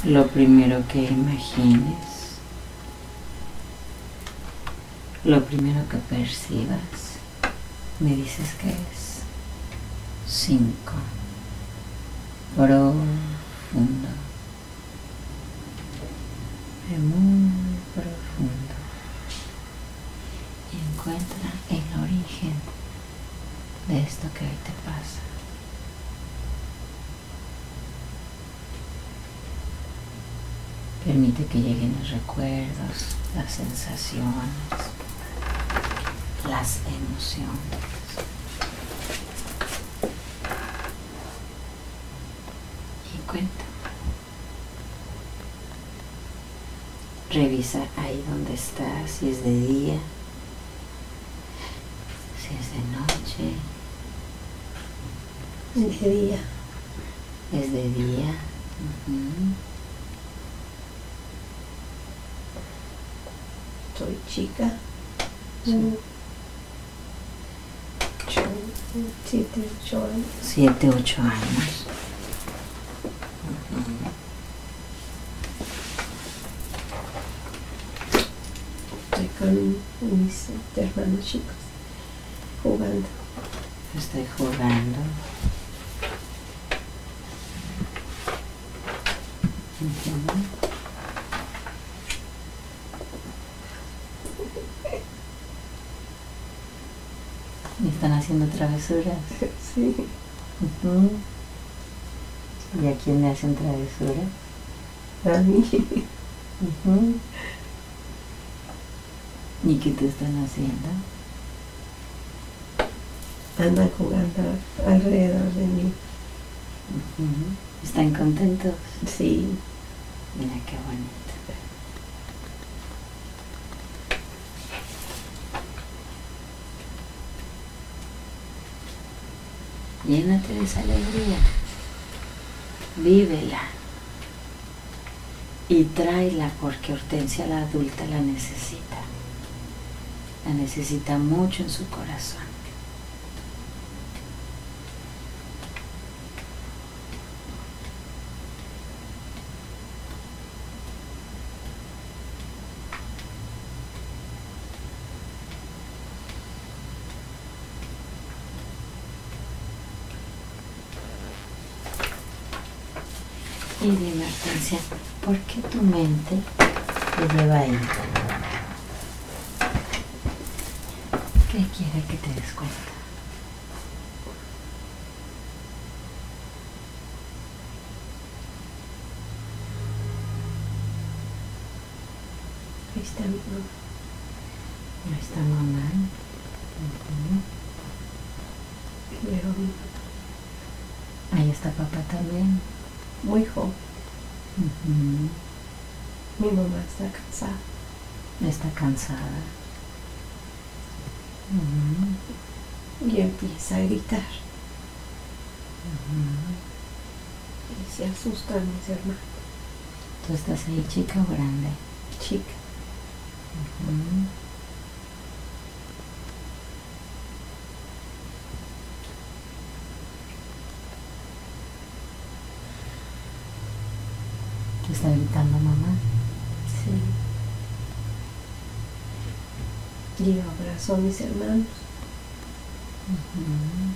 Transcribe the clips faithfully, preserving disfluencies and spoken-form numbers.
lo primero que imagines, lo primero que percibas, me dices que es cinco, profundo, muy profundo, y encuentra el origen de esto que hoy te pasa. Permite que lleguen los recuerdos, las sensaciones, las emociones. Y cuenta. Revisa ahí donde estás, si es de día, si es de noche. De día. Es de día. Uh-huh. Soy chica. Sí. Mm. Ocho, siete, ocho años. Siete, ocho años. Uh-huh. Estoy con mis hermanos chicos jugando. Estoy jugando. Uh-huh. ¿Y están haciendo travesuras? Sí. Uh-huh. ¿Y a quién le hacen travesuras? A mí. Uh-huh. ¿Y qué te están haciendo? Andan jugando alrededor de mí. Uh-huh. ¿Están contentos? Sí. Mira qué bonito. Llénate de esa alegría, vívela y tráela porque Hortensia la adulta la necesita, la necesita mucho en su corazón. Y dime, Hortensia, ¿por qué tu mente te lleva ahí? ¿Qué quiere que te des cuenta? Ahí está mi mamá. Ahí está mamá. Uh-huh. Veo a mi mamá. Ahí está papá también. Muy joven. Uh-huh. Mi mamá está cansada. Está cansada. Uh-huh. Y empieza a gritar. Uh-huh. Y se asustan mis hermanos. ¿Tú estás ahí chica o grande? Chica. Uh-huh. ¿Te está gritando mamá? Sí. Y yo abrazo a mis hermanos. Uh-huh.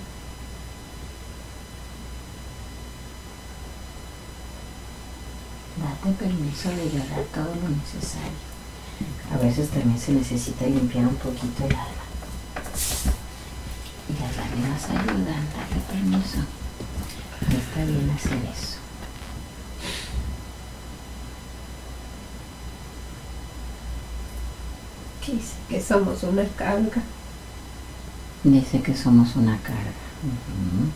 Date permiso de llorar todo lo necesario. A veces también se necesita limpiar un poquito el alma. Y las lágrimas ayudan, date permiso. Está bien hacer eso. Dice que somos una carga. Dice que somos una carga. Uh-huh.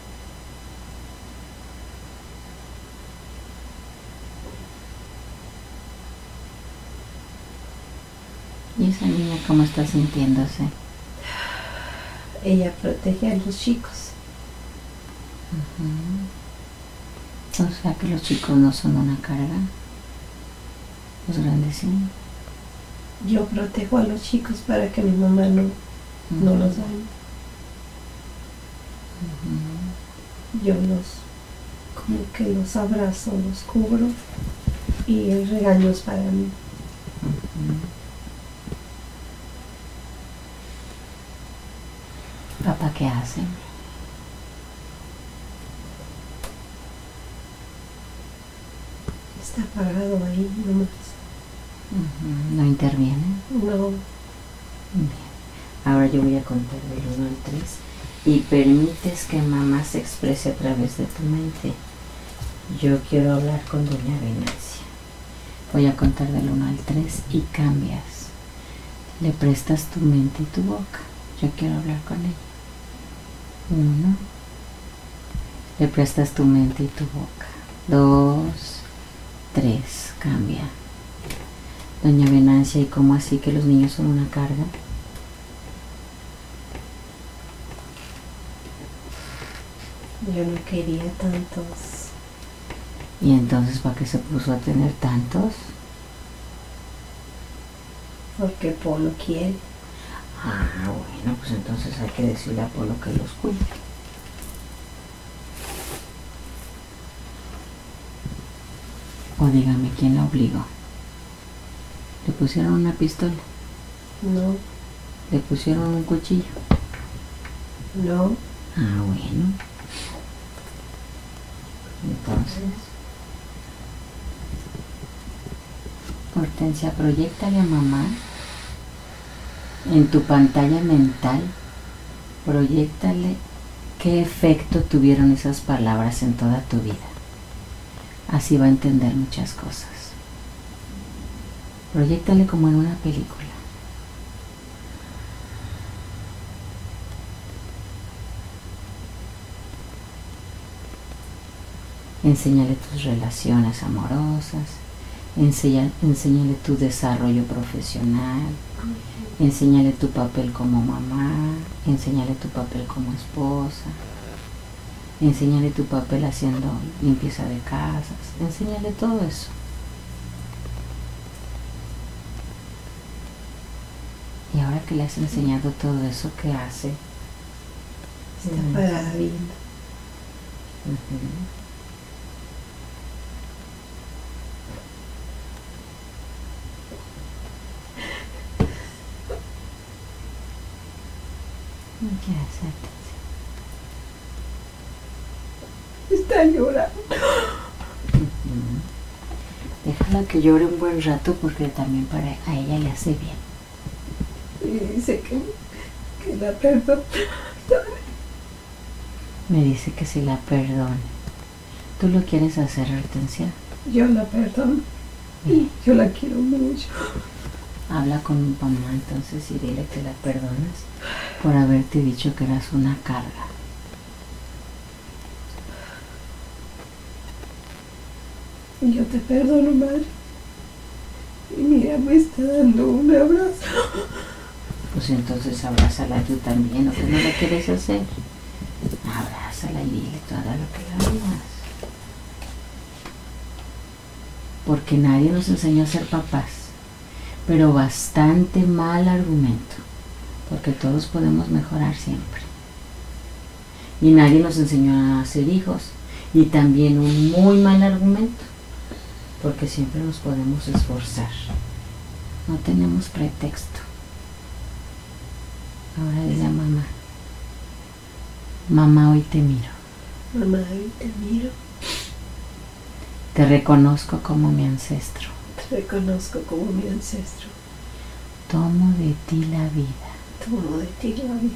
¿Y esa niña cómo está sintiéndose? Ella protege a los chicos. Uh-huh. O sea que los chicos no son una carga. Los grandes sí. Yo protejo a los chicos para que mi mamá no, uh-huh. no los dañe. Uh-huh. Yo los, como que los abrazo, los cubro. y el regaño es para mí. Ujú. ¿Papá qué hace? Está parado ahí nomás. Ujú. ¿No interviene? No, Bien. Ahora yo voy a contar del uno al tres y permites que mamá se exprese a través de tu mente. Yo quiero hablar con doña Venecia. Voy a contar del uno al tres y cambias. Le prestas tu mente y tu boca. Yo quiero hablar con ella. Uno. Le prestas tu mente y tu boca. Dos. Tres. Cambia. Doña Venancia, ¿y cómo así que los niños son una carga? yo no quería tantos. ¿Y entonces para qué se puso a tener tantos? Porque Polo quiere. Ah, bueno, pues entonces hay que decirle a Polo que los cuide. O dígame, ¿quién la obligó? ¿Le pusieron una pistola? No, ¿Le pusieron un cuchillo? no, Ah, bueno. Entonces, Hortensia, proyéctale a mamá en tu pantalla mental, proyéctale qué efecto tuvieron esas palabras en toda tu vida. Así va a entender muchas cosas. Proyéctale como en una película. Enséñale tus relaciones amorosas, enseña, enséñale tu desarrollo profesional, enséñale tu papel como mamá, enséñale tu papel como esposa, enséñale tu papel haciendo limpieza de casas, enséñale todo eso. Y ahora que le has enseñado todo eso, ¿qué hace? está parada viendo. Uh-huh. ¿Qué hace? Está llorando. Uh-huh. Déjala que llore un buen rato porque también para a ella le hace bien. Y dice que, que la perdone. Me dice que si la perdone. ¿Tú lo quieres hacer, Hortensia? Yo la perdono. Y yo la quiero mucho. Habla con mi mamá entonces y dile que la perdonas por haberte dicho que eras una carga. Y yo te perdono, madre. Y mira, me está dando un abrazo. Pues entonces abrázala tú también, ¿o que no la quieres hacer? Abrázala y dile todo lo que hagas. Porque nadie nos enseñó a ser papás, pero bastante mal argumento, porque todos podemos mejorar siempre. Y nadie nos enseñó a ser hijos, y también un muy mal argumento, porque siempre nos podemos esforzar. No tenemos pretexto. Ahora dile a mamá. Mamá, hoy te miro. Mamá, hoy te miro. Te reconozco como mi ancestro. Te reconozco como mi ancestro. Tomo de ti la vida. Tomo de ti la vida.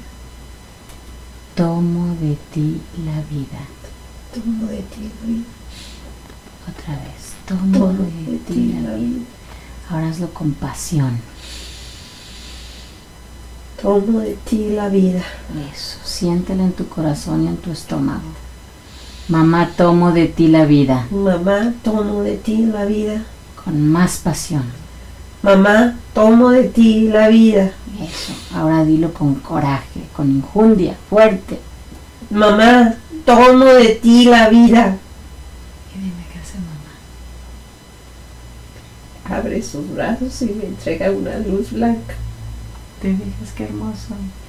Tomo de ti la vida. Tomo de ti la vida. Otra vez. Tomo, Tomo de, de ti ti la la vida. vida. Ahora hazlo con pasión. Tomo de ti la vida. Eso. Siéntela en tu corazón y en tu estómago. Mamá, tomo de ti la vida. Mamá, tomo de ti la vida. Con más pasión. Mamá, tomo de ti la vida. Eso. Ahora dilo con coraje, con injundia, fuerte. Mamá, tomo de ti la vida. Y dime qué hace mamá. Abre sus brazos y me entrega una luz blanca. Te fijas qué hermoso.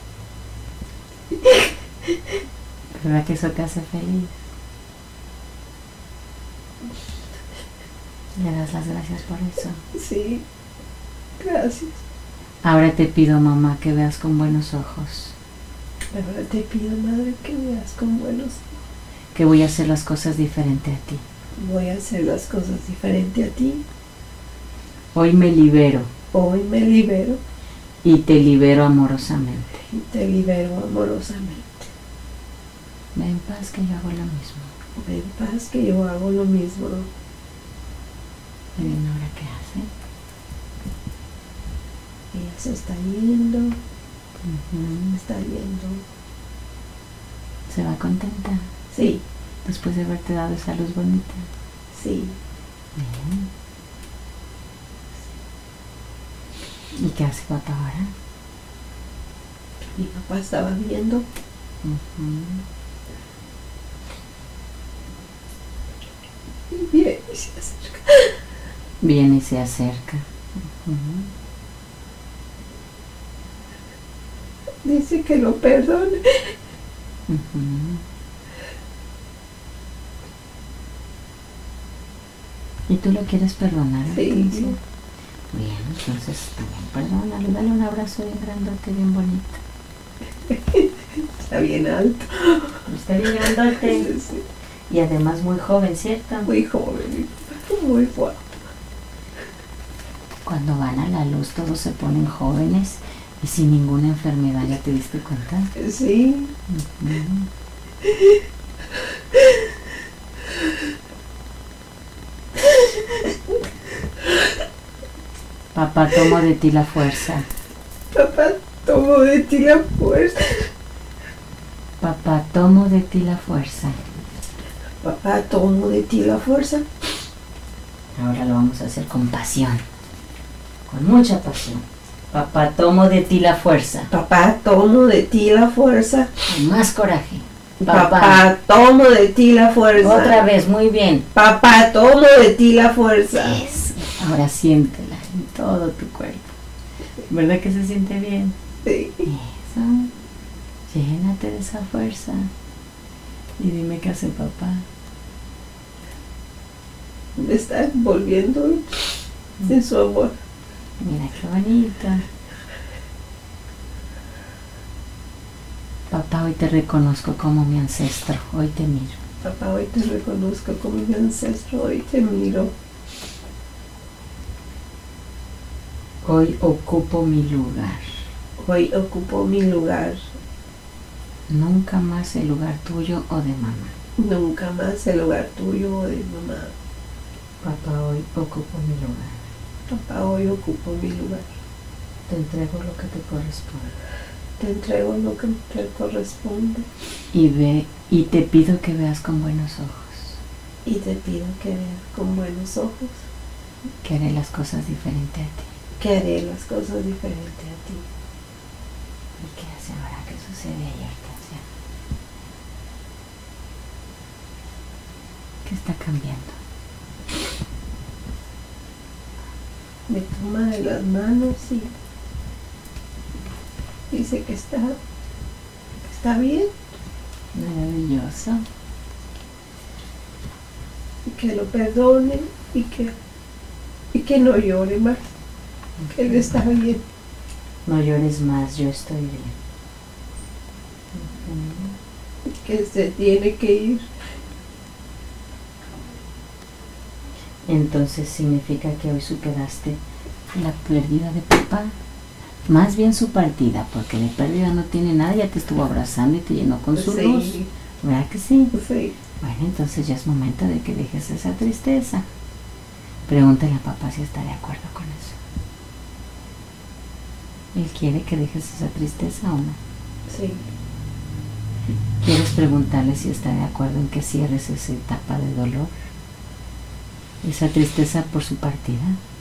¿Verdad que eso te hace feliz? Le das las gracias por eso. Sí, gracias. Ahora te pido, mamá, que veas con buenos ojos. Ahora te pido, madre, que veas con buenos ojos. Que voy a hacer las cosas diferente a ti. Voy a hacer las cosas diferente a ti. Hoy me libero. Hoy me libero. Y te libero amorosamente. Y te libero amorosamente. Ven en paz que yo hago lo mismo. Ven en paz que yo hago lo mismo. Miren ahora qué hace. Ella se está yendo. Uh-huh. Está yendo. ¿Se va contenta? Sí. Después de haberte dado esa luz bonita. Sí. Bien. ¿Y qué hace papá ahora? Mi papá estaba viendo. Uh-huh. Y viene y se acerca. Viene y se acerca. Uh-huh. Dice que lo perdone. Uh-huh. ¿Y tú lo quieres perdonar? Sí. Entonces? Bien, entonces también perdónalo. Dale un abrazo bien grandote, bien bonito. Está bien alto. Está bien grandote. Sí, sí. Y además muy joven, ¿cierto? Muy joven, muy guapo. Cuando van a la luz todos se ponen jóvenes y sin ninguna enfermedad, ¿ya te diste cuenta? Sí. Uh-huh. Papá, tomo de ti la fuerza. Papá, tomo de ti la fuerza. Papá, tomo de ti la fuerza. Papá, tomo de ti la fuerza. Ahora lo vamos a hacer con pasión. Con mucha pasión. Papá, tomo de ti la fuerza. Papá, tomo de ti la fuerza. Con más coraje. Papá, Papá, tomo de ti la fuerza. otra vez, muy bien. Papá, tomo de ti la fuerza. Eso. Ahora siéntela en todo tu cuerpo. ¿Verdad que se siente bien? Sí. Eso. Llénate de esa fuerza. Y dime qué hace papá. Me está envolviendo en su amor. Mira qué bonito. Papá, hoy te reconozco como mi ancestro. Hoy te miro. Papá, hoy te reconozco como mi ancestro. Hoy te miro. Hoy ocupo mi lugar. Hoy ocupo mi lugar. Nunca más el lugar tuyo o de mamá. Nunca más el lugar tuyo o de mamá. Papá, hoy ocupo mi lugar. Papá, hoy ocupo mi lugar. Te entrego lo que te corresponde. Te entrego lo que te corresponde. Y ve y te pido que veas con buenos ojos. Y te pido que veas con buenos ojos. Que haré las cosas diferente a ti. Que haré las cosas diferente a ti. ¿Y qué hace ahora? ¿Qué sucede ayer? ¿Qué está cambiando? Me toma de las manos y dice que está, que está bien. Maravilloso. Y que lo perdone y que, y que no llore más. Que él está bien. No llores más, yo estoy bien. Uh-huh. Que se tiene que ir. Entonces significa que hoy superaste la pérdida de papá. Más bien su partida, porque de pérdida no tiene nada, ya te estuvo abrazando y te llenó con su Sí. luz. ¿Verdad que sí? Sí. Bueno, entonces ya es momento de que dejes esa tristeza. Pregúntale a papá si está de acuerdo con eso. ¿Él quiere que dejes esa tristeza o no? Sí. ¿Quieres preguntarle si está de acuerdo en que cierres esa etapa de dolor? Esa tristeza por su partida.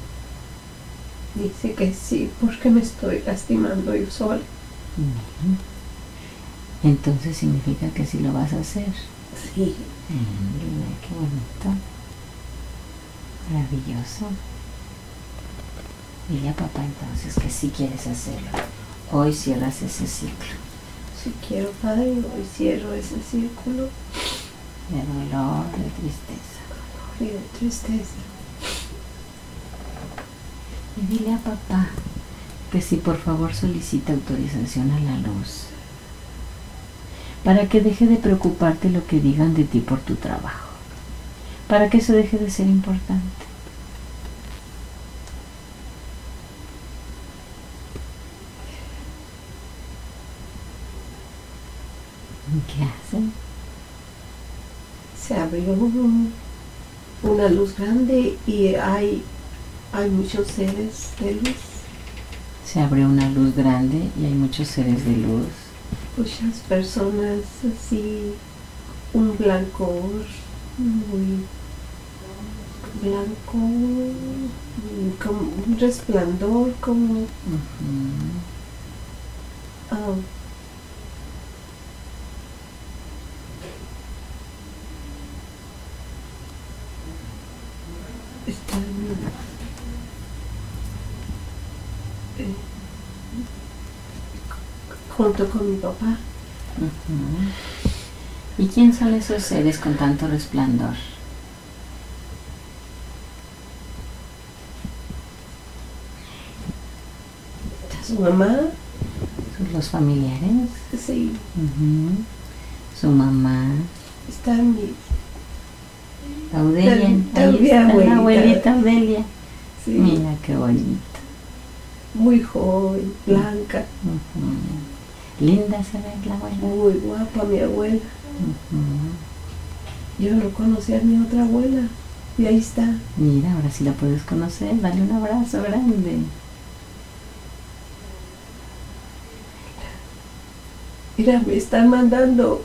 Dice que sí, porque me estoy lastimando yo sola. Uh-huh. Entonces significa que sí lo vas a hacer. Sí. Mira, qué bonito. Maravilloso. Dile a papá entonces que sí quieres hacerlo. Hoy cierras ese ciclo. Si quiero, Padre, hoy cierro ese círculo De dolor, de tristeza. y de tristeza. Y dile a papá que si por favor solicita autorización a la luz, para que deje de preocuparte lo que digan de ti por tu trabajo, para que eso deje de ser importante. ¿Qué hacen? Se abrió un- una luz grande y hay, hay muchos seres de luz, Se abre una luz grande y hay muchos seres de luz. muchas personas así, un blancor muy blanco, como un resplandor, como Ujú. ah, están eh, junto con mi papá. Ujú. ¿Y quién son esos seres con tanto resplandor? Está su mamá, ¿Son los familiares? sí, Ujú. Su mamá. está mi, Audelia. Está Ahí mi está la abuelita. abuelita Audelia. sí, Mira qué bonito. muy joven, blanca, Ujú. Linda se ve la abuela. muy guapa mi abuela. Ujú. Yo no conocía a mi otra abuela y ahí está. Mira, ahora sí la puedes conocer. Dale un abrazo grande. Mira, me están mandando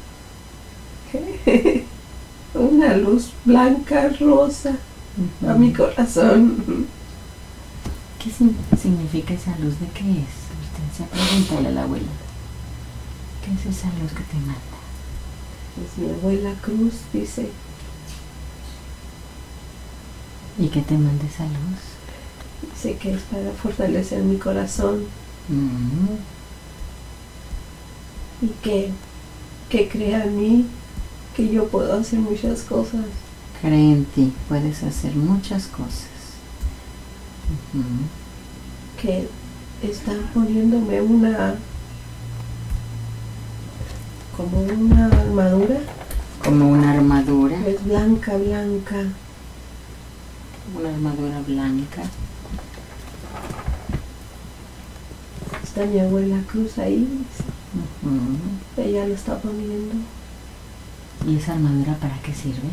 una luz blanca, rosa, a mi corazón. ¿Qué sin- significa esa luz? ¿De qué es? Usted se pregúntale a la abuela. ¿Qué es esa luz que te manda? Es mi abuela Cruz, dice, ¿Y qué te manda esa luz? dice que es para fortalecer mi corazón Mm. y que, que crea en mí, que yo puedo hacer muchas cosas. Cree en ti, puedes hacer muchas cosas. Ujú. Que están poniéndome una, como una armadura, Como una armadura, es blanca, blanca, una armadura blanca. está mi abuela Cruz ahí, Ujú. ella lo está poniendo. ¿Y esa armadura para qué sirve?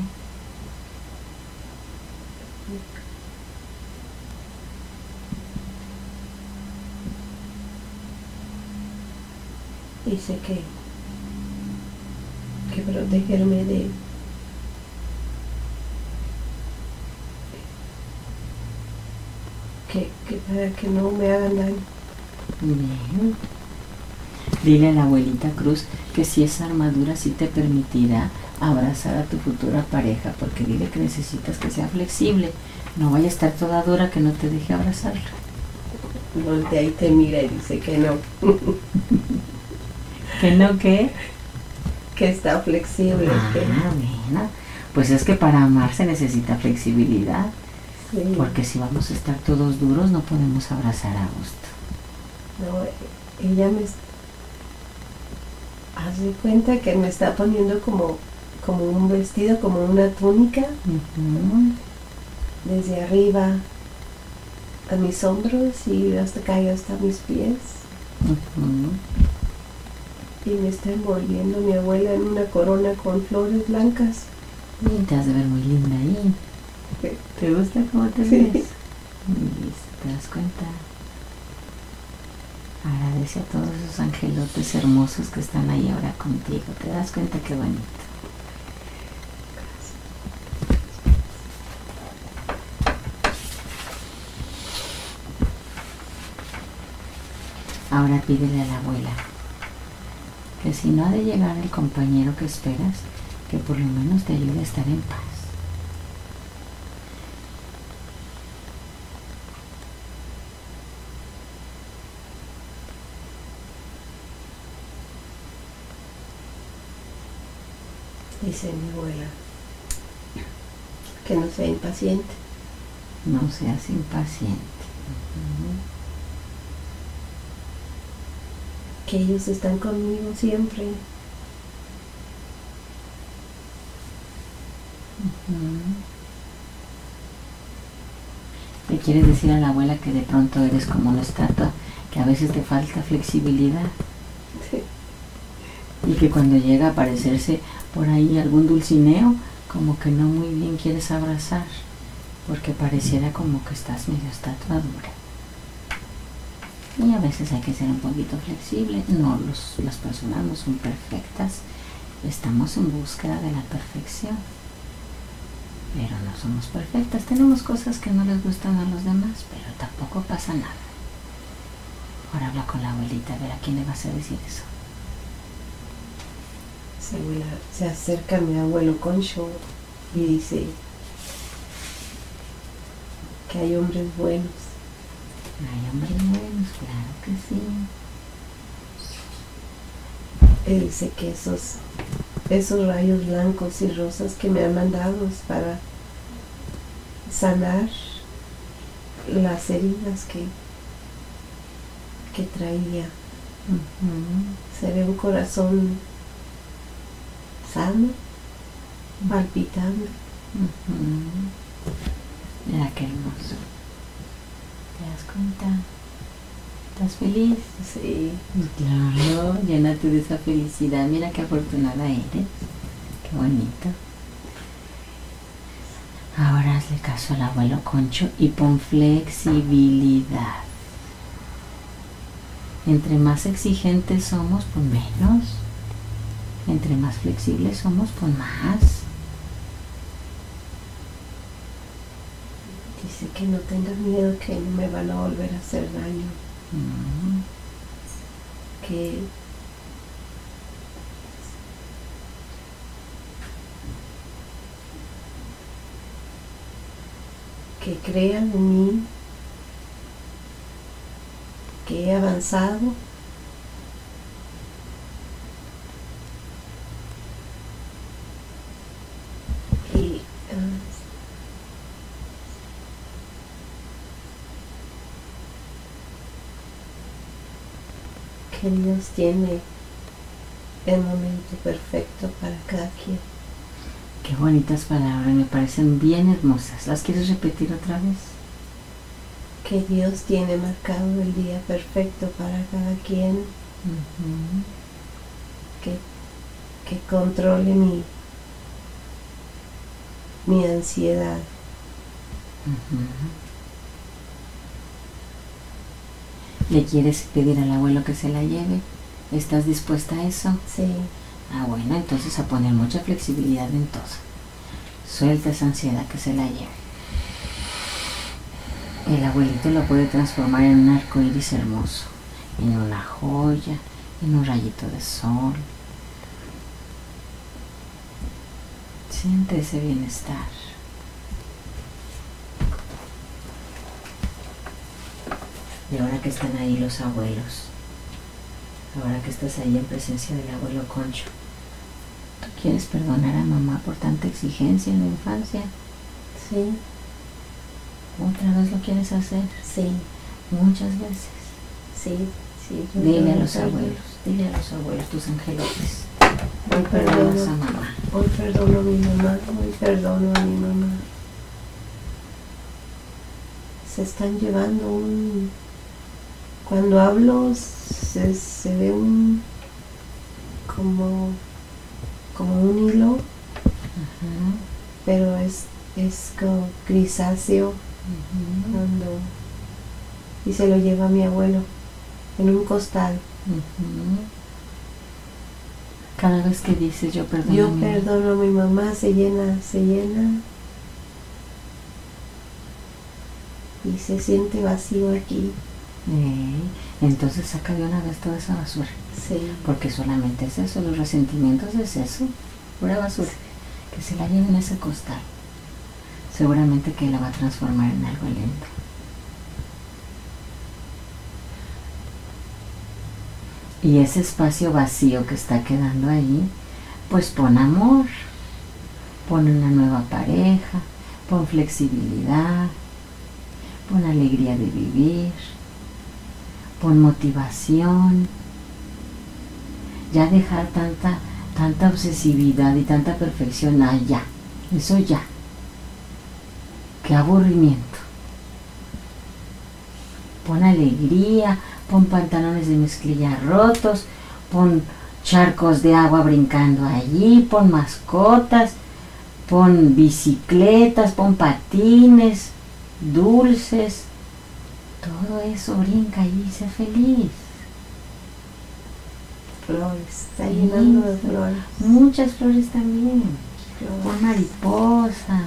Dice que, que protegerme de, que, que para que no me hagan daño. Bien. Dile a la abuelita Cruz que si esa armadura sí te permitirá abrazar a tu futura pareja, porque dile que necesitas que sea flexible. No vaya a estar toda dura que no te deje abrazarla. Voltea y te mira y dice que no, ¿Que no qué? que está flexible, Ah, que bueno. Pues es que para amar se necesita flexibilidad, sí. porque si vamos a estar todos duros no podemos abrazar a gusto. No, ella me hace cuenta que me está poniendo como, como un vestido, como una túnica, Ujú. desde arriba a mis hombros y hasta acá hasta mis pies. Ujú. Y me está envolviendo mi abuela en una corona con flores blancas. Y te has de ver muy linda ahí. Sí. ¿Te gusta cómo te Sí. ves? Listo, ¿te das cuenta? Agradece a todos esos angelotes hermosos que están ahí ahora contigo. ¿Te das cuenta qué bonito? Ahora pídele a la abuela que si no ha de llegar el compañero que esperas, que por lo menos te ayude a estar en paz. Dice mi abuela que no sea impaciente, No seas impaciente. Que ellos están conmigo siempre. Uh-huh. ¿Le quieres decir a la abuela que de pronto eres como una estatua, que a veces te falta flexibilidad? Sí. Y que cuando llega a aparecerse por ahí algún dulcineo, como que no muy bien quieres abrazar, porque pareciera como que estás medio estatua dura. Y a veces hay que ser un poquito flexible. No, los, las personas no son perfectas, estamos en búsqueda de la perfección, pero no somos perfectas. Tenemos cosas que no les gustan a los demás, pero tampoco pasa nada. Ahora habla con la abuelita, a ver a quién le vas a decir eso. Se, abuela, se acerca a mi abuelo Concho y dice que hay hombres buenos. Hay hombres buenos, claro que sí. Él dice que esos, esos rayos blancos y rosas que me han mandado es para sanar las heridas que, que traía. Uh-huh. Seré un corazón sano, palpitando. Uh-huh. Mira qué hermoso. ¿Te das cuenta? ¿Estás feliz? Sí. Claro, llénate de esa felicidad. Mira qué afortunada eres. Qué bonito. Ahora hazle caso al abuelo Concho y pon flexibilidad. Entre más exigentes somos, pues menos. Entre más flexibles somos, pues más. Dice que no tenga miedo, que no me van a volver a hacer daño. Mm. Que que crean en mí, que he avanzado, y uh, que Dios tiene el momento perfecto para cada quien. Qué bonitas palabras, me parecen bien hermosas. ¿Las quieres repetir otra vez? Que Dios tiene marcado el día perfecto para cada quien. Uh-huh. que, que controle mi, mi ansiedad. Uh-huh. ¿Le quieres pedir al abuelo que se la lleve? ¿Estás dispuesta a eso? Sí. Ah, bueno, entonces a poner mucha flexibilidad en todo. Suelta esa ansiedad, que se la lleve. El abuelito lo puede transformar en un arco iris hermoso, en una joya, en un rayito de sol. Siente ese bienestar. Y ahora que están ahí los abuelos, ahora que estás ahí en presencia del abuelo Concho, ¿tú quieres perdonar a mamá por tanta exigencia en la infancia? Sí. ¿Otra vez lo quieres hacer? Sí. Muchas veces. Sí, sí. Dile a los abuelos, dile a los abuelos, tus angelotes. Hoy perdono a mamá. Hoy perdono a mi mamá, hoy perdono a mi mamá. Se están llevando un... Cuando hablo se, se ve un... como... como un hilo, Uh-huh. pero es, es como grisáceo. Uh-huh. Cuando, y se lo lleva a mi abuelo en un costal. Uh-huh. Cada vez que dices yo perdono Yo a mi perdono a mi mamá, se llena, se llena y se siente vacío aquí. Eh, entonces saca de una vez toda esa basura, Sí. porque solamente es eso, los resentimientos es eso, pura basura, que se la lleve en ese costal. Seguramente que la va a transformar en algo lindo. Y ese espacio vacío que está quedando ahí, pues pon amor, pon una nueva pareja, pon flexibilidad, pon pon alegría de vivir, pon motivación, ya dejar tanta, tanta obsesividad y tanta perfección, ah, ya, eso ya, qué aburrimiento. Pon alegría, pon pantalones de mezclilla rotos, pon charcos de agua brincando allí, pon mascotas, pon bicicletas, pon patines, dulces, todo eso brinca allí, sé feliz. Flores, está llenando de flores. Muchas flores también. Flores. Pon mariposas.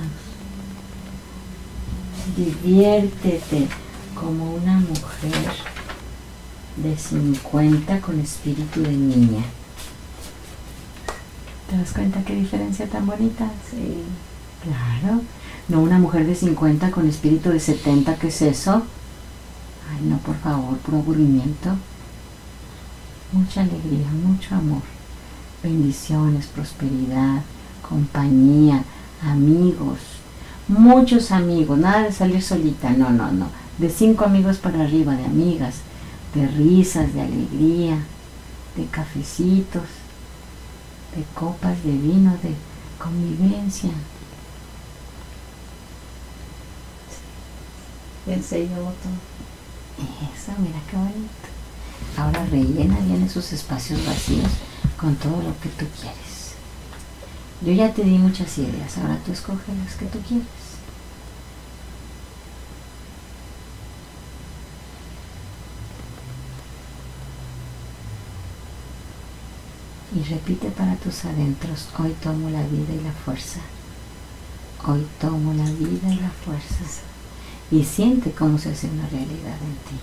Diviértete como una mujer de cincuenta con espíritu de niña. ¿Te das cuenta qué diferencia tan bonita? Sí. Claro. No una mujer de cincuenta con espíritu de setenta, ¿qué es eso? Ay, no, por favor, puro aburrimiento. Mucha alegría, mucho amor, bendiciones, prosperidad, compañía, amigos, muchos amigos, nada de salir solita, no, no, no, de cinco amigos para arriba, de amigas, de risas, de alegría, de cafecitos, de copas de vino, de convivencia. Ya se llevó todo. Eso, mira qué bonito. Ahora rellena bien esos espacios vacíos con todo lo que tú quieres. Yo ya te di muchas ideas, ahora tú escoge las que tú quieres. Y repite para tus adentros, hoy tomo la vida y la fuerza. Hoy tomo la vida y la fuerza. Y siente cómo se hace una realidad en ti.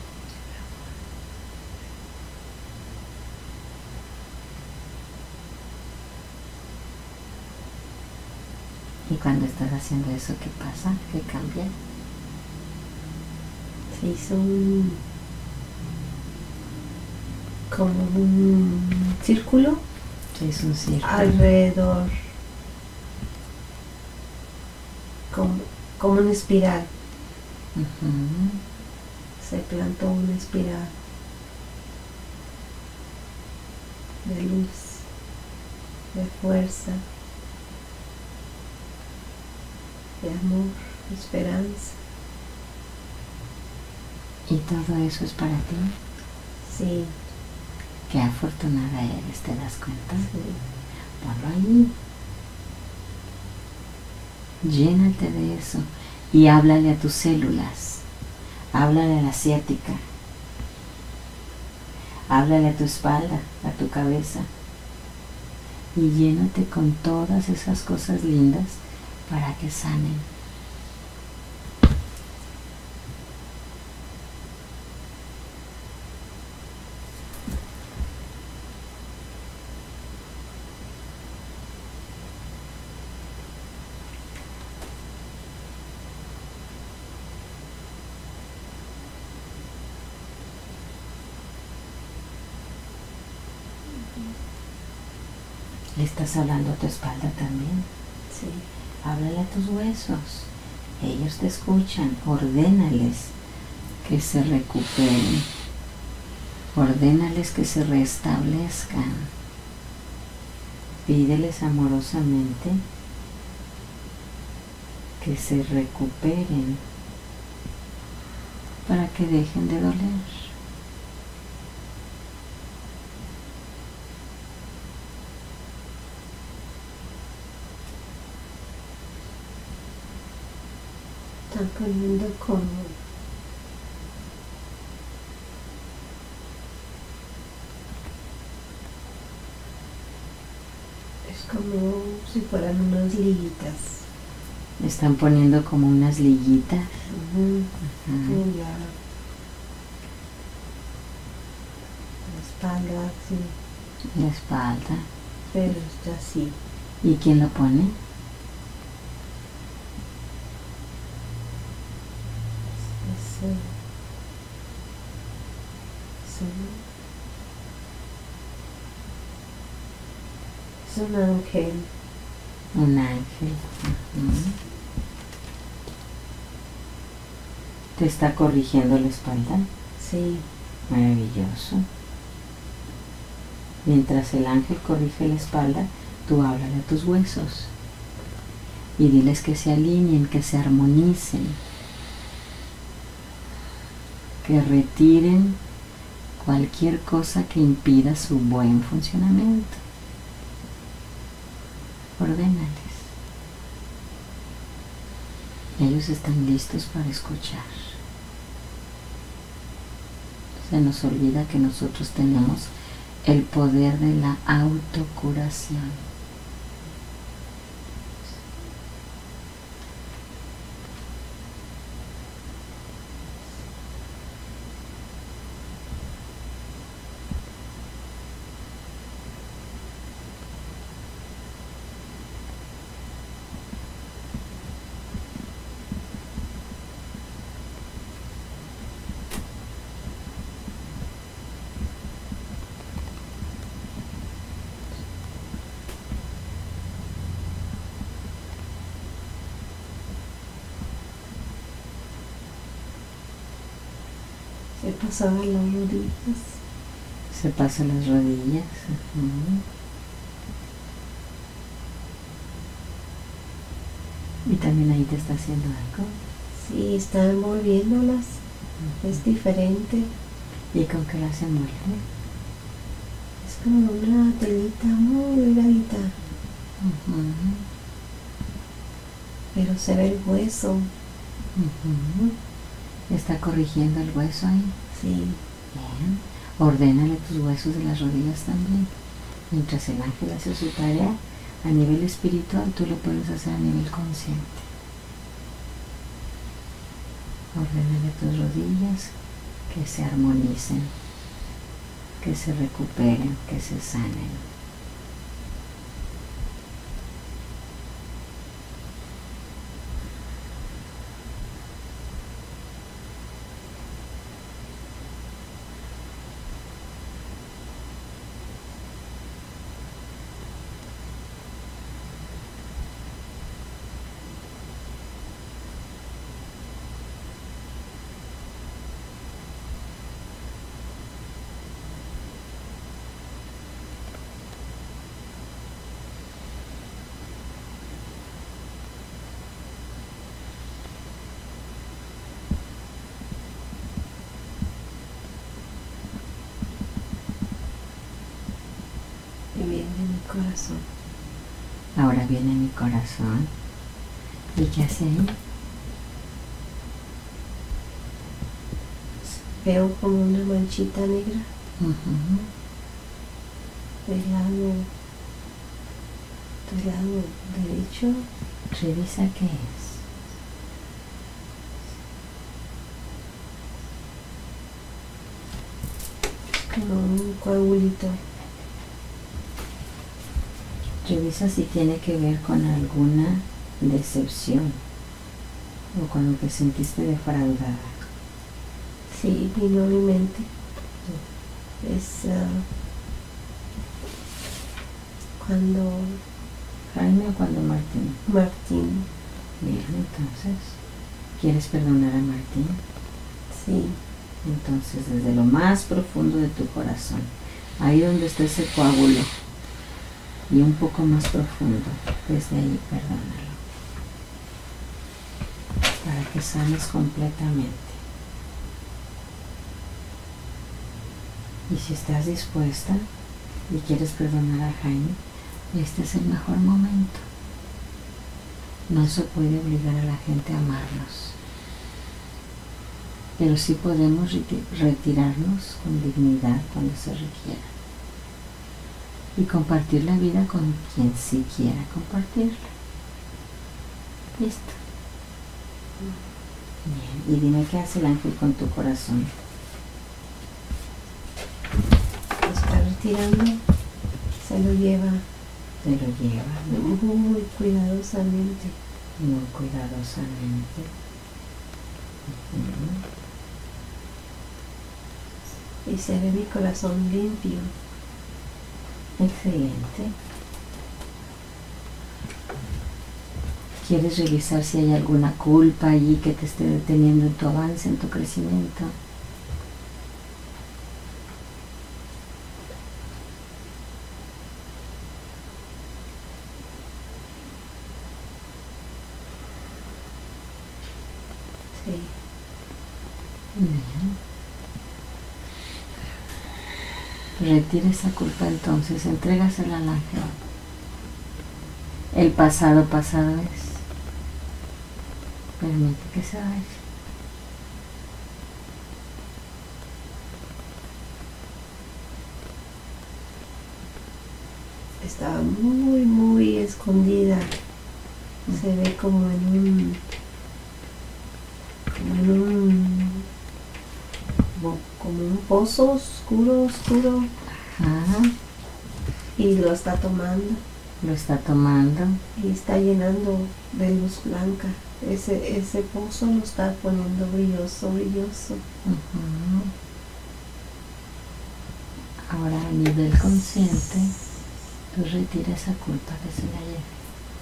Y cuando estás haciendo eso, ¿qué pasa? ¿Qué cambia? Se hizo un... como un círculo. Se hizo un círculo. Alrededor. Como, como una espiral. Uh-huh. Se plantó una espiral de luz, de fuerza, de amor, de esperanza. ¿Y todo eso es para ti? Sí. Qué afortunada eres, ¿te das cuenta? Sí. Ponlo ahí. Llénate de eso y háblale a tus células. Háblale a la ciática. Háblale a tu espalda, a tu cabeza. Y llénate con todas esas cosas lindas para que sanen. ¿Le estás hablando a tu espalda también? Sí. Háblale a tus huesos. Ellos te escuchan. Ordénales que se recuperen. Ordénales que se restablezcan. Pídeles amorosamente que se recuperen para que dejen de doler. Están poniendo como es como si fueran unas liguitas. Están poniendo como unas liguitas. Uh-huh. Ajá. En la, la espalda, sí, La espalda. pero está así. ¿Y quién lo pone? Es, es, un, es un ángel. Un ángel. Uh-huh. ¿Te está corrigiendo la espalda? Sí. Maravilloso. Mientras el ángel corrige la espalda, tú háblale a tus huesos y diles que se alineen, que se armonicen, que retiren cualquier cosa que impida su buen funcionamiento. Ordénales. Ellos están listos para escuchar. Se nos olvida que nosotros tenemos el poder de la autocuración. Se pasaban las rodillas. Se pasan las rodillas. Uh-huh. Y también ahí te está haciendo algo. Sí, está envolviéndolas. Uh-huh. Es diferente. ¿Y con qué las envuelve? Es como una telita muy delgadita. Uh-huh. Pero se ve el hueso. Uh-huh. ¿Está corrigiendo el hueso ahí? Sí. Bien. Ordénale tus huesos de las rodillas también. Mientras el ángel hace su tarea a nivel espiritual, tú lo puedes hacer a nivel consciente. Ordénale tus rodillas que se armonicen, que se recuperen, que se sanen. Viene mi corazón. Ahora viene mi corazón. ¿Y qué hace ahí? Veo como una manchita negra. Uh-huh. Del lado, del lado derecho. Revisa qué es. Como un coagulito. Revisa si tiene que ver con alguna decepción o con lo que sentiste defraudada. Sí, vino a mi mente. Es uh, cuando... ¿Jaime o cuando Martín? Martín. Bien, entonces, ¿quieres perdonar a Martín? Sí. Entonces, desde lo más profundo de tu corazón, ahí donde está ese coágulo, y un poco más profundo, desde ahí perdónalo, para que sanes completamente. Y si estás dispuesta y quieres perdonar a Jaime, este es el mejor momento. No se puede obligar a la gente a amarnos, pero sí podemos retirarnos con dignidad cuando se requiera y compartir la vida con quien sí quiera compartirla. Listo. Bien, y dime qué hace el ángel con tu corazón. Lo está retirando, se lo lleva. Te lo lleva, ¿no? Muy cuidadosamente. Muy cuidadosamente. Uh-huh. Y se ve mi corazón limpio. Excelente. ¿Quieres revisar si hay alguna culpa allí que te esté deteniendo en tu avance, en tu crecimiento? Sí. Bien. Retira esa culpa entonces, entrégasela al ángel. El pasado pasado es. Permite que se vaya. Estaba muy, muy escondida. Se ve como en un, como en un, como, como un pozo oscuro, oscuro. Ajá. Y lo está tomando. Lo está tomando. Y está llenando de luz blanca. Ese, ese pozo lo está poniendo brilloso, brilloso. Uh-huh. Ahora a nivel consciente, tú retira esa culpa que se la lleve.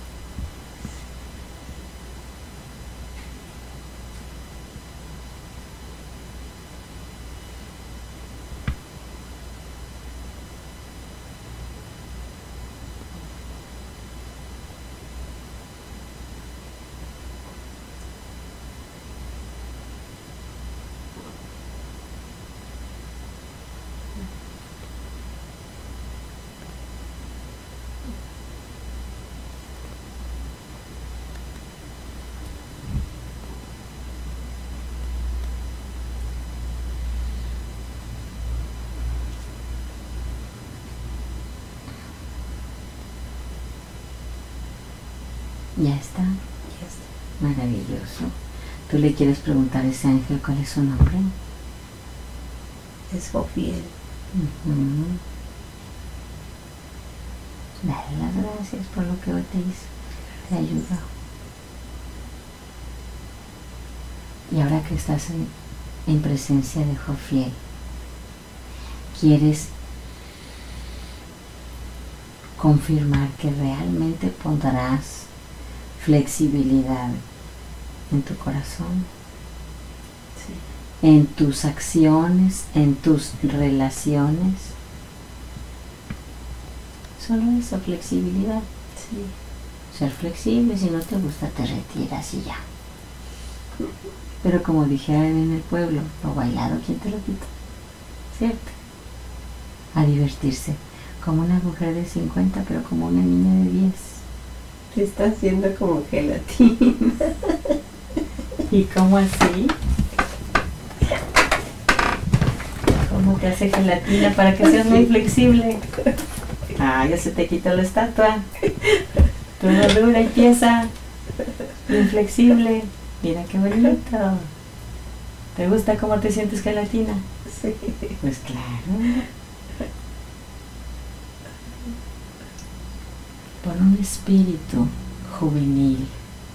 Ya está. Ya está. Maravilloso. ¿Tú le quieres preguntar a ese ángel cuál es su nombre? Es Jofiel. Uh-huh. Dale las gracias por lo que hoy te hizo. Te ayudó. Y ahora que estás en, en presencia de Jofiel, ¿quieres confirmar que realmente pondrás flexibilidad en tu corazón, sí, en tus acciones, en tus relaciones? Solo eso, flexibilidad. sí. Ser flexible, si no te gusta te retiras y ya. Pero como dijeron en el pueblo, lo bailado, ¿quién te lo quita? ¿Cierto? A divertirse, como una mujer de cincuenta, pero como una niña de diez. Te está haciendo como gelatina. ¿Y cómo así? ¿Cómo te hace gelatina para que seas muy flexible? Ah, ya se te quitó la estatua. Toda dura y pieza, inflexible. Mira qué bonito. ¿Te gusta cómo te sientes gelatina? Sí. Pues claro. Por un espíritu juvenil,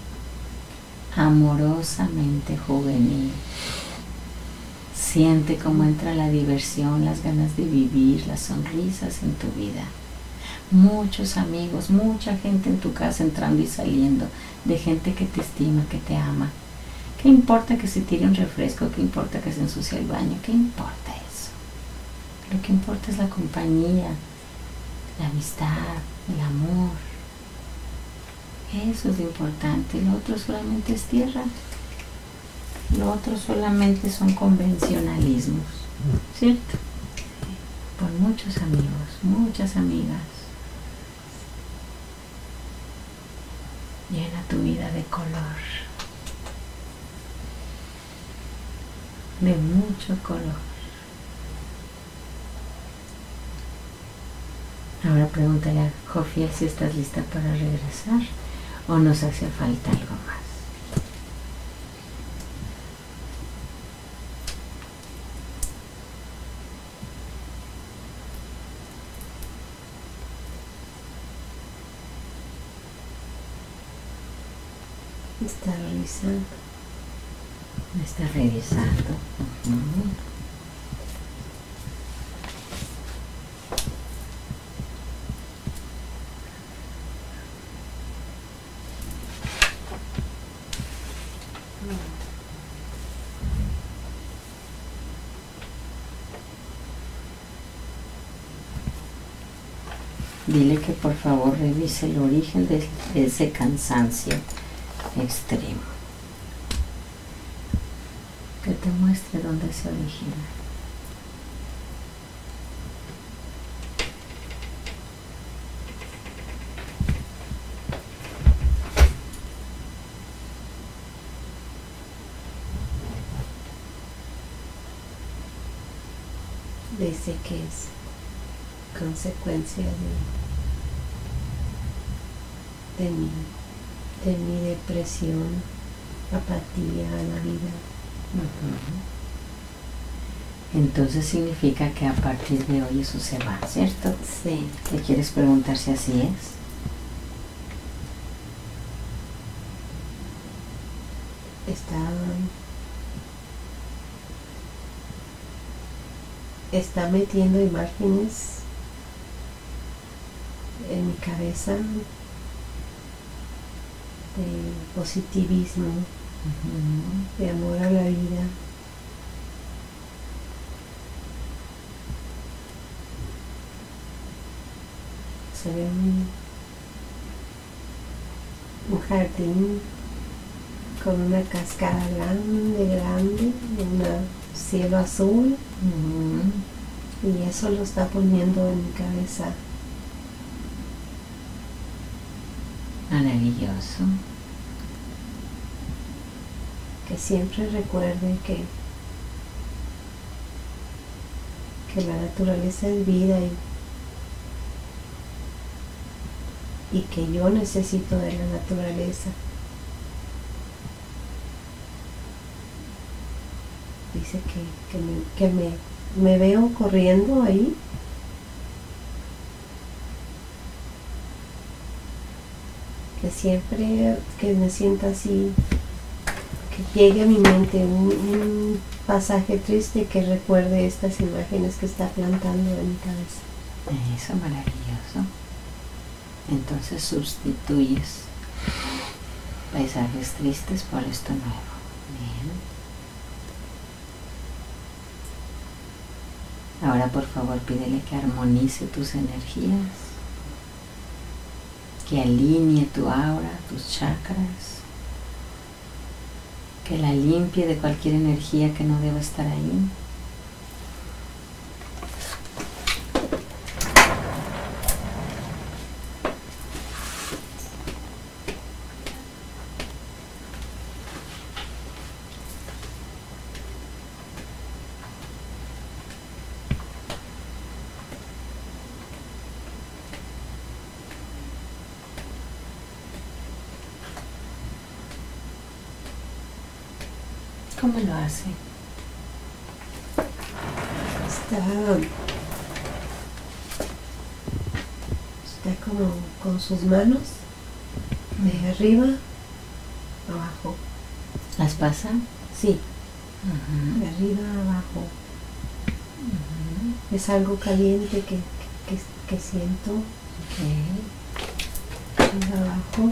amorosamente juvenil. Siente cómo entra la diversión, las ganas de vivir, las sonrisas en tu vida. Muchos amigos, mucha gente en tu casa entrando y saliendo, de gente que te estima, que te ama. ¿Qué importa que se tire un refresco? ¿Qué importa que se ensucie el baño? ¿Qué importa eso? Lo que importa es la compañía, la amistad, el amor. Eso es lo importante. Lo otro solamente es tierra. Lo otro solamente son convencionalismos, ¿cierto? Por muchos amigos, muchas amigas. Llena tu vida de color, de mucho color. Ahora pregúntale a Jofiel si estás lista para regresar o nos hace falta algo más. Está revisando. Me está revisando. Uh-huh. Dile que por favor revise el origen de, de ese cansancio extremo. Que te muestre dónde se origina. Dice que es consecuencia de, de, mi, de mi depresión, apatía a la vida. Uh-huh. Entonces significa que a partir de hoy eso se va, ¿cierto? Sí. ¿Te quieres preguntar si así es? Está, está metiendo imágenes en mi cabeza de positivismo, uh-huh, de amor a la vida. Se ve un, un jardín con una cascada grande, grande, un cielo azul, uh-huh, y eso lo está poniendo en mi cabeza. Maravilloso. Que siempre recuerde que, que la naturaleza es vida y, y que yo necesito de la naturaleza. Dice que, que, me, que me, me veo corriendo ahí. Que siempre que me sienta así, que llegue a mi mente un, un pasaje triste que recuerde estas imágenes que está plantando en mi cabeza. Eso, maravilloso. Entonces sustituyes paisajes tristes por esto nuevo. Bien. Ahora por favor pídele que armonice tus energías, que alinee tu aura, tus chakras, que la limpie de cualquier energía que no deba estar ahí. ¿Cómo lo hace? Está, está como con sus manos de arriba abajo. ¿Las pasa? Sí, uh-huh, de arriba abajo. Uh-huh. Es algo caliente que, que, que siento. Okay. Arriba abajo.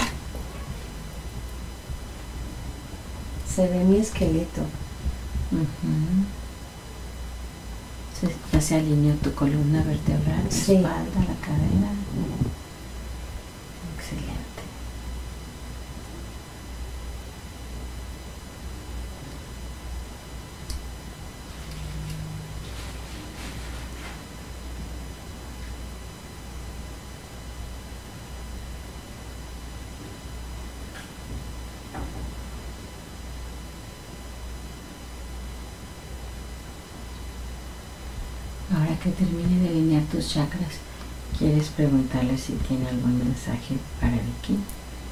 Se ve mi esqueleto. Uh-huh. Se, ya se alineó tu columna vertebral, la sí, espalda, la cadera. Excelente. Ahora que termine de alinear tus chakras, ¿quieres preguntarle si tiene algún mensaje para Vicky?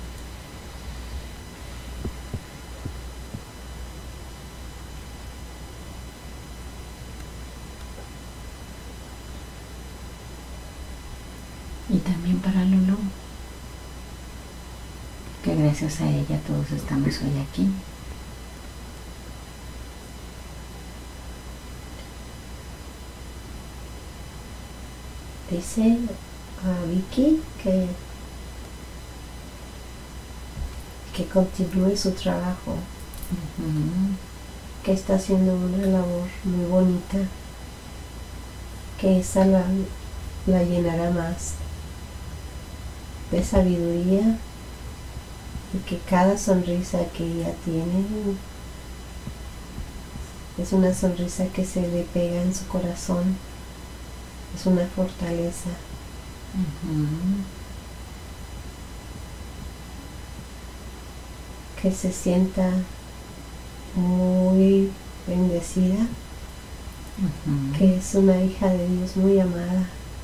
Y también para Lulu, que gracias a ella todos estamos hoy aquí. Dice a Vicky que, que continúe su trabajo, Uh-huh. que está haciendo una labor muy bonita, que esa la, la llenará más. de sabiduría y que cada sonrisa que ella tiene es una sonrisa que se le pega en su corazón, es una fortaleza. Ujú. Que se sienta muy bendecida, Ujú. que es una hija de Dios muy amada.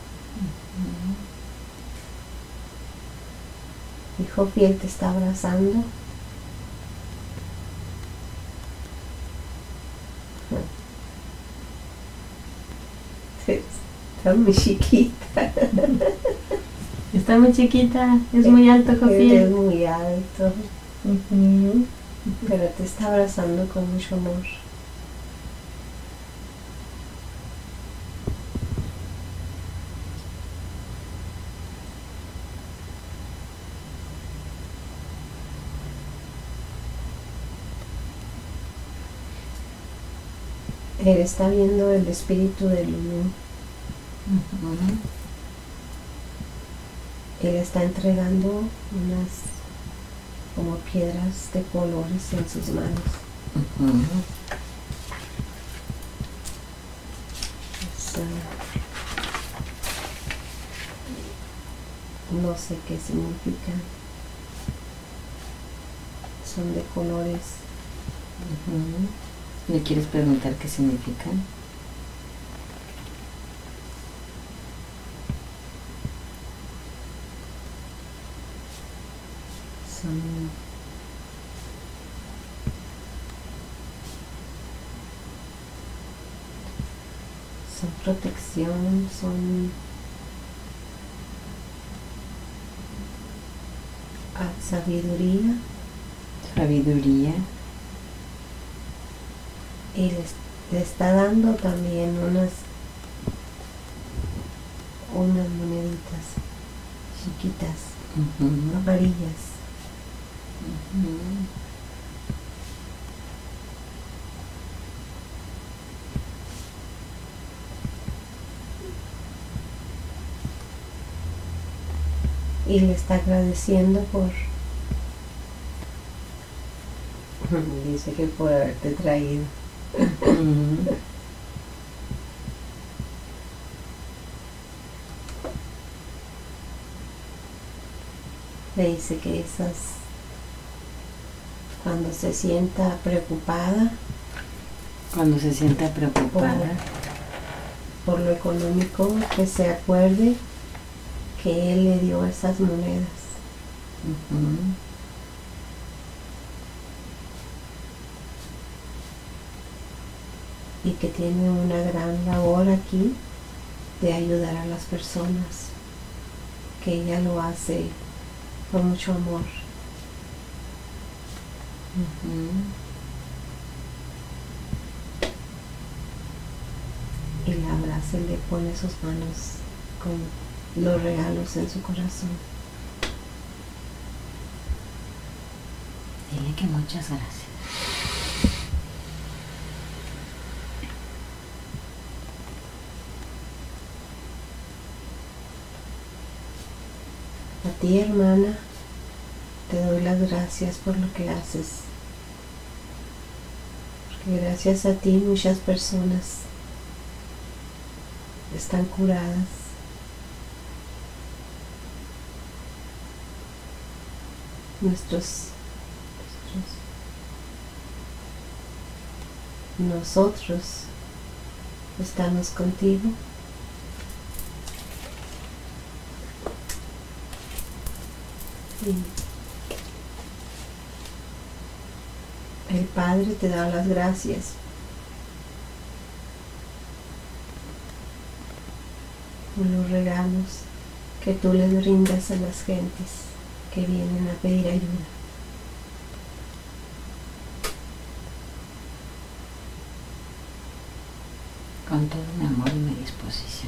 Hijo fiel te está abrazando. Está muy chiquita. Está muy chiquita, es muy alto, Es Jofiel. muy alto, Ujú. pero te está abrazando con mucho amor. Él está viendo el espíritu de Lulu. Ujú. Él está entregando unas como piedras de colores en sus manos. Ujú. Es, uh, no sé qué significan. Son de colores. Ujú. ¿Le quieres preguntar qué significan? Son son protección, son ah, sabiduría. Sabiduría. Y le, le está dando también unas unas moneditas chiquitas, Ujú. amarillas. Ujú. Y le está agradeciendo por dice que por haberte traído. Ujú. Le dice que esas cuando se sienta preocupada Cuando se sienta preocupada. por lo económico, que se acuerde que él le dio esas monedas. Ujú. Y que tiene una gran labor aquí de ayudar a las personas, que ella lo hace con mucho amor. Ujú. Y la abraza y le pone sus manos con los regalos en su corazón. Dile que muchas gracias. A ti, hermana, te doy las gracias por lo que haces. Porque gracias a ti muchas personas están curadas. Nuestros, nuestros nosotros estamos contigo. Y el Padre te da las gracias por los regalos que tú les brindas a las gentes que vienen a pedir ayuda. Con todo mi amor y mi disposición.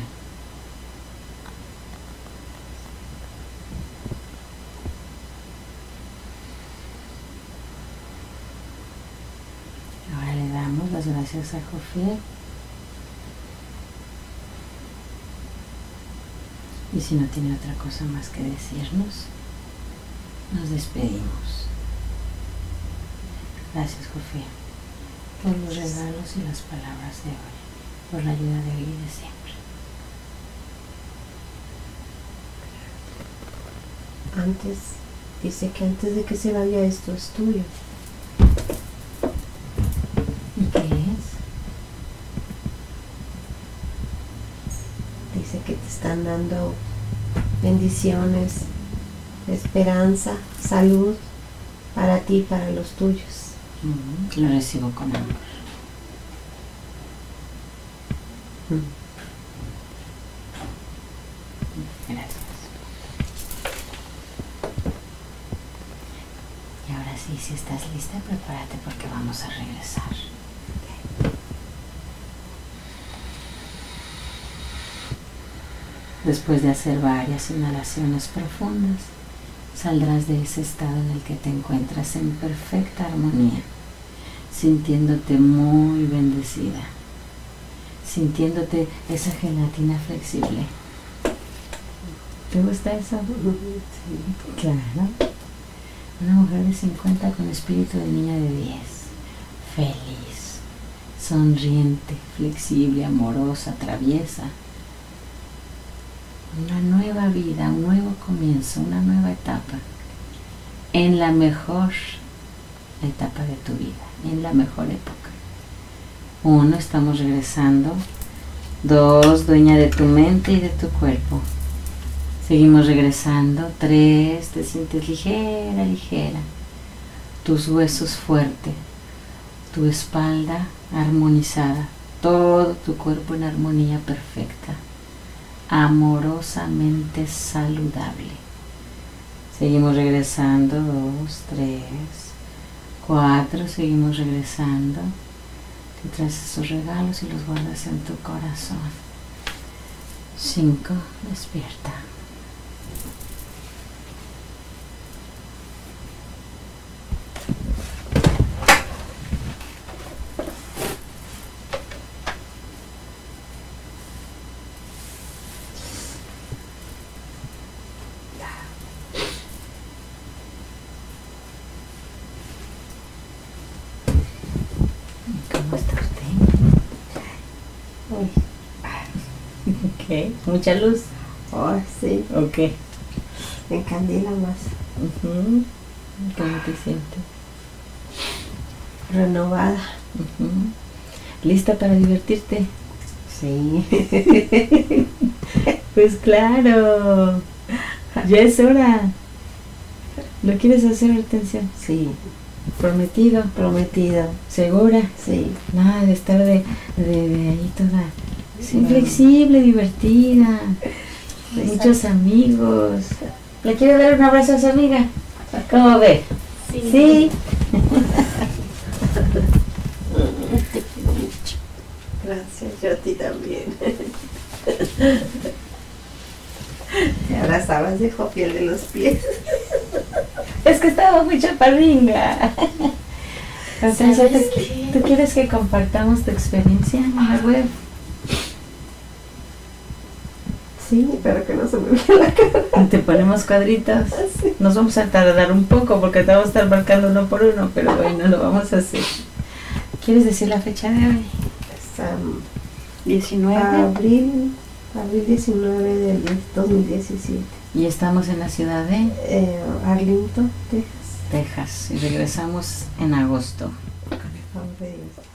Ahora le damos las gracias a Jofiel. Y si no tiene otra cosa más que decirnos, nos despedimos. Gracias, Jofía, por los regalos y las palabras de hoy, por la ayuda de hoy y de siempre. Antes, dice que antes de que se vaya esto es tuyo. ¿Y qué es? Dice que te están dando bendiciones, esperanza, salud para ti y para los tuyos. Mm, lo recibo con amor. Mm. Gracias. Y ahora sí, si estás lista, prepárate porque vamos a regresar. Después de hacer varias inhalaciones profundas, saldrás de ese estado en el que te encuentras en perfecta armonía, sintiéndote muy bendecida, sintiéndote esa gelatina flexible. ¿Te gusta eso? Sí. Claro. Una mujer de cincuenta con espíritu de niña de diez, feliz, sonriente, flexible, amorosa, traviesa. Una nueva vida, un nuevo comienzo, una nueva etapa, en la mejor etapa de tu vida, en la mejor época. Uno, estamos regresando. Dos, dueña de tu mente y de tu cuerpo. Seguimos regresando. Tres, te sientes ligera, ligera. Tus huesos fuertes, tu espalda armonizada, todo tu cuerpo en armonía perfecta, amorosamente saludable. Seguimos regresando. Dos, tres, cuatro, seguimos regresando. Te traes esos regalos y los guardas en tu corazón. Cinco, despierta. ¿Cómo está usted? Uy. ¿Qué? ¿Mucha luz? Oh, sí, Ok. me encandila más. Uh-huh. ¿Cómo te sientes? Renovada. Uh-huh. ¿Lista para divertirte? Sí. Pues claro. Ya es hora. ¿Lo quieres hacer, Hortensia? Sí, Prometido. prometido. ¿Segura? Sí. Nada de estar de, de, de ahí toda sí, No. flexible, divertida. Muchos amigos. ¿Le quiere dar un abrazo a su amiga? ¿Cómo ve? Sí. Sí. Gracias, yo a ti también. Te abrazabas de piel de los pies. Es que estaba muy chaparringa. Hortensia, ¿tú, ¿tú quieres que compartamos tu experiencia en la web? Sí, pero que no se me vea la cara. Te ponemos cuadritos. Sí. Nos vamos a tardar un poco porque te vamos a estar marcando uno por uno, pero bueno, lo vamos a hacer. ¿Quieres decir la fecha de hoy? Es, um, diecinueve. abril, abril diecinueve del dos mil diecisiete. Y estamos en la ciudad de Eh, Arlington, Texas. Texas y regresamos en agosto. Con el favor de Dios.